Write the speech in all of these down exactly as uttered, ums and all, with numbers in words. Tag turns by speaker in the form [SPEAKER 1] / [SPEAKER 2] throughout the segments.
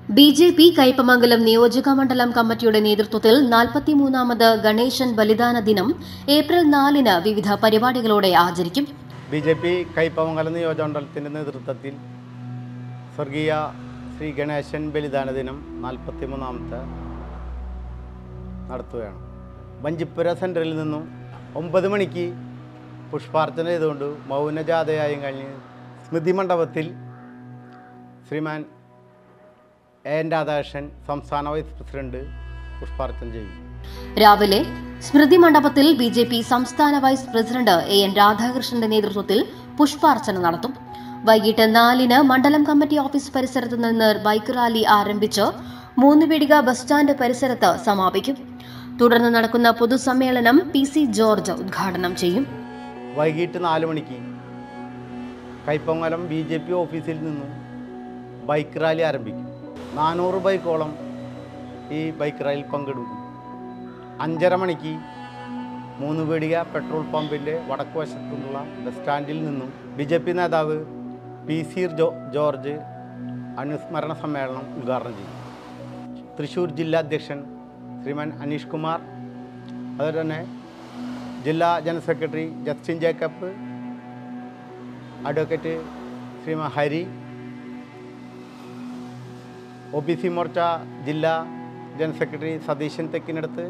[SPEAKER 1] B J P Kaipamangalam നിയോജക മണ്ഡലം കമ്മിറ്റിയുടെ നേതൃത്വത്തിൽ നാൽപ്പത്തിമൂന്നാമത് ഗണേശൻ ബലിദാന ദിനം ഏപ്രിൽ നാലിന് വിവിധ പരിപാടികളോടെ ആചരിക്കും.
[SPEAKER 2] ബി ജെ പി കയ്പമംഗലം നിയോജകമണ്ഡലത്തിന്റെ നേതൃത്വത്തിൽ സ്വർഗീയ ശ്രീ ഗണേശൻ ബലിദാന ദിനം നാൽപ്പത്തിമൂന്നാമത്തെ നടത്തുകയാണ്. വഞ്ചിപ്പുര സെൻറ്ററിൽ നിന്നും ഒമ്പത് മണിക്ക് പുഷ്പാർച്ചന ചെയ്തുകൊണ്ട് മൗനജാഥയായും കഴിഞ്ഞ് സ്മൃതി മണ്ഡപത്തിൽ ശ്രീമാൻ എ എൻ രാധാകൃഷ്ണൻ സംസ്ഥാന വൈസ് പ്രസിഡന്റ് പുഷ്പാർച്ചന ചെയ്യും.
[SPEAKER 1] രാവിലെ സ്മൃതി മണ്ഡപത്തിൽ ബി ജെ പി സംസ്ഥാന വൈസ് പ്രസിഡന്റ് എ എൻ രാധാകൃഷ്ണന്റെ നേതൃത്വത്തിൽ പുഷ്പാർച്ചന നടത്തും. വൈകിട്ട് നാലിന് മണ്ഡലം കമ്മിറ്റി ഓഫീസ് പരിസരത്ത് നിന്ന് ബൈക്ക് റാലി ആരംഭിച്ച് മൂന്നുപീടിക ബസ് സ്റ്റാൻഡ് പരിസരത്ത് സമാപിക്കും. തുടർന്ന് നടക്കുന്ന പൊതുസമ്മേളനം പി സി ജോർജ് ഉദ്ഘാടനം ചെയ്യും.
[SPEAKER 2] വൈകിട്ട് നാല് മണിക്ക് കയ്പമംഗലം ബി ജെ പി ഓഫീസിൽ നിന്നും ബൈക്ക് റാലി ആരംഭിക്കും. നാനൂറ് ബൈക്കോളം ഈ ബൈക്ക് റാലിയിൽ പങ്കെടുക്കും. അഞ്ചര മണിക്ക് മൂന്ന് പീടിക പെട്രോൾ പമ്പിൻ്റെ വടക്ക് വശത്തുള്ള ബസ് സ്റ്റാൻഡിൽ നിന്നും ബി ജെ പി നേതാവ് പി സി ജോർജ് അനുസ്മരണ സമ്മേളനം ഉദ്ഘാടനം ചെയ്യും. തൃശ്ശൂർ ജില്ലാ അധ്യക്ഷൻ ശ്രീമാൻ അനീഷ് കുമാർ, അതുപോലെ തന്നെ ജില്ലാ general secretary Justin Jacob, advocate Shriman Hari, O B C Morcha ജില്ലാ ജനറൽ സെക്രട്ടറി സതീശൻ തെക്കിനടുത്ത്,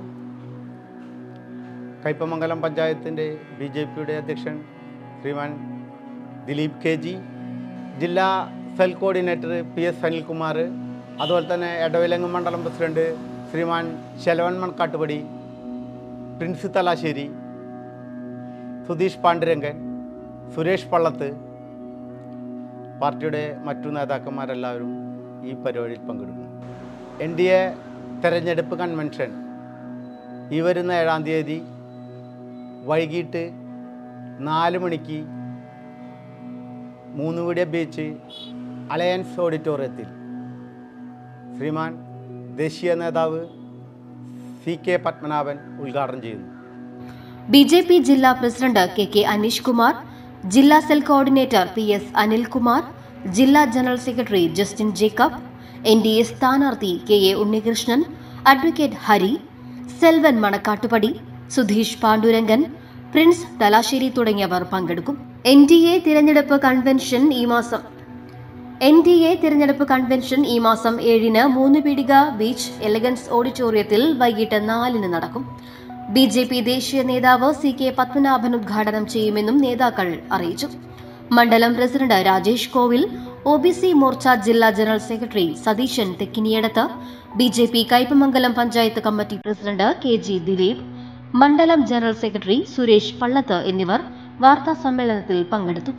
[SPEAKER 2] കയ്പമംഗലം പഞ്ചായത്തിൻ്റെ ബി ജെ പിയുടെ അധ്യക്ഷൻ ശ്രീമാൻ ദിലീപ് കെ ജി, ജില്ലാ cell coordinator P S Anilkumar, അതുപോലെ തന്നെ എടവിലങ്ങ് മണ്ഡലം പ്രസിഡന്റ് ശ്രീമാൻ ശലവൻ മൺകാട്ടുപടി, പ്രിൻസ് തലാശ്ശേരി, സുധീഷ് പാണ്ഡുരംഗൻ, സുരേഷ് പള്ളത്ത്, പാർട്ടിയുടെ മറ്റു നേതാക്കന്മാരെല്ലാവരും ഈ പരിപാടിയിൽ പങ്കെടുക്കും. എൻ ഡി എ തെരഞ്ഞെടുപ്പ് കൺവെൻഷൻ ഈ വരുന്ന ഏഴാം തീയതി വൈകിട്ട് നാല് മണിക്ക് മൂന്നുപീടിക ബീച്ച് അലയൻസ് ഓഡിറ്റോറിയത്തിൽ ശ്രീമാൻ ദേശീയ നേതാവ് സി കെ പത്മനാഭൻ ഉദ്ഘാടനം ചെയ്യുന്നു.
[SPEAKER 1] ബി ജെ പി ജില്ലാ president K K Aneesh Kumar, ജില്ലാ cell coordinator P S Anilkumar, ജില്ലാ general secretary Justin Jacob, N D A സ്ഥാനാർത്ഥി K A Unnikrishnan, advocate Hari, Selvan Manakkattupadi, Sudheesh Pandurangan, Prince Thalassery തുടങ്ങിയവർ പങ്കെടുക്കും. എൻ ഡി എ തിരഞ്ഞെടുപ്പ് കൺവെൻഷൻ ഈ മാസം എൻ ഡി എ തിരഞ്ഞെടുപ്പ് കൺവെൻഷൻ ഈ മാസം ഏഴിന് മൂന്നുപീടിക ബീച്ച് എലഗൻസ് ഓഡിറ്റോറിയത്തിൽ വൈകിട്ട് നാലിന് നടക്കും. ബി ജെ പി ദേശീയ നേതാവ് സി കെ പത്മനാഭൻ ഉദ്ഘാടനം ചെയ്യുമെന്നും നേതാക്കൾ അറിയിച്ചു. മണ്ഡലം president Rajesh Kovil, O B C Morcha ജില്ലാ general secretary Satheesan Thekkiniyadath, B J P Kaipamangalam panchayat committee president K G Dileep, മണ്ഡലം ജനറൽ സെക്രട്ടറി സുരേഷ് പള്ളത്ത് എന്നിവർ വാർത്താ സമ്മേളനത്തിൽ പങ്കെടുത്തു.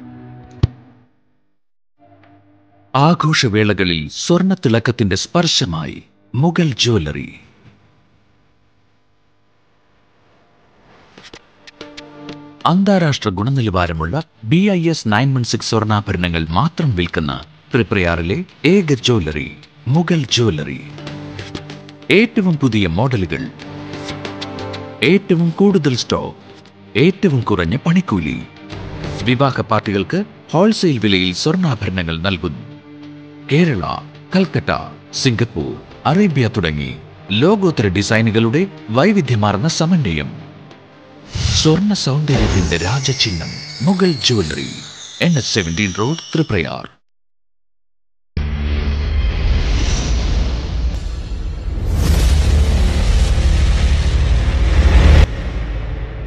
[SPEAKER 3] ആഘോഷവേളകളിൽ സ്വർണ്ണത്തിളക്കത്തിന്റെ സ്പർശമായി മുഗൾ ജ്വല്ലറി. അന്താരാഷ്ട്ര ഗുണനിലവാരമുള്ള B I S nine one six സ്വർണ്ണാഭരണങ്ങൾ മാത്രം വിൽക്കുന്ന തൃപ്രയാറിലെ ഏക ജ്വല്ലറി മുഗൾ ജ്വല്ലറി. ഏറ്റവും പുതിയ മോഡലുകൾ, ഏറ്റവും കൂടുതൽ സ്റ്റോക്ക്, ഏറ്റവും കുറഞ്ഞ പണിക്കൂലി. വിവാഹ പാർട്ടികൾക്ക് ഹോൾസെയിൽ വിലയിൽ സ്വർണ്ണാഭരണങ്ങൾ നൽകുന്നു. കേരള, കൽക്കട്ട, സിംഗപ്പൂർ, അറേബ്യ തുടങ്ങി ലോകോത്തര ഡിസൈനുകളുടെ വൈവിധ്യമാർന്ന സമന്വയം. സ്വർണ്ണ സൗന്ദര്യത്തിന്റെ രാജചിഹ്നം Mughal jewellery, N H seventeen road, Triprayar.